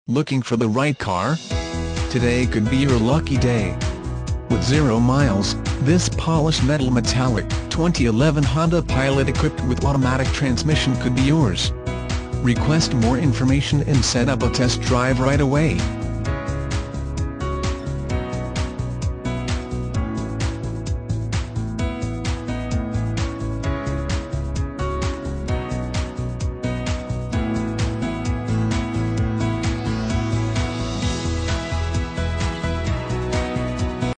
Looking for the right car? Today could be your lucky day. With 0 miles, this polished metal metallic 2011 Honda Pilot equipped with automatic transmission could be yours. Request more information and set up a test drive right away.